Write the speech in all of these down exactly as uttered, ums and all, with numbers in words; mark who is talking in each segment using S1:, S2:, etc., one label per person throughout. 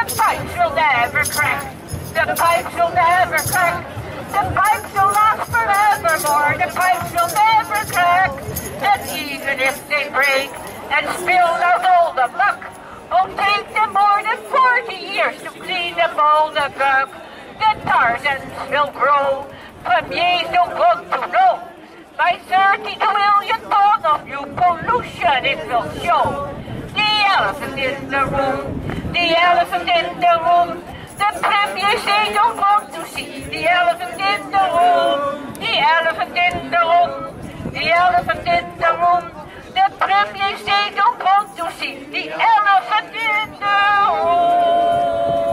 S1: pipes will never crack. The pipes will never crack. The pipes will last forevermore. The pipes will never crack. And even if they break and spill out all the muck, it'll take them more than forty years to clean up all the gunk. The Tarzans will grow from years no good to know. By thirty-two million tons of new pollution it will show. The elephant in the room, the elephant in the room. The premiers they don't want to see the elephant in the room. The elephant in the room, the elephant in the room. The premiers they don't want to see the elephant in the room.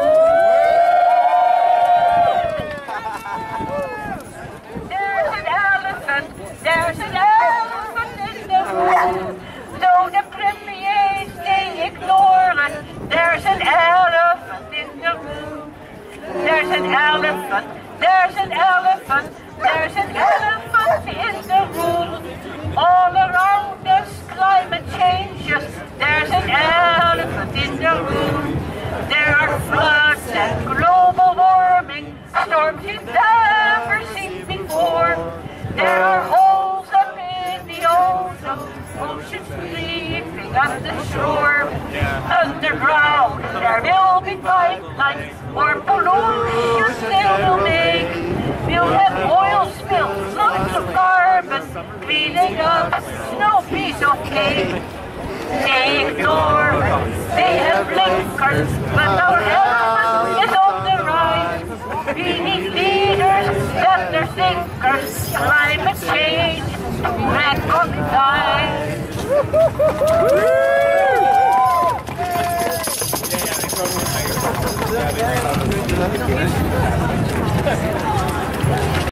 S1: There's an elephant, there's an elephant in the room. Though the premiers they ignore it, there's an elephant in the room. There's an elephant, there's an elephant, there's an elephant in the room. All around us climate changes, there's an elephant in the room. There are floods and global warming, storms you've never seen before. There are holes up in the ocean, oceans sleeping on the shore. Underground there will be pipelines where pollution still will make. We'll have oil spills, lots of carbon, cleaning up no piece of cake. They ignore, they have blinkers, but our elephant is on the rise. We need leaders that are thinkers, climate change to recognize.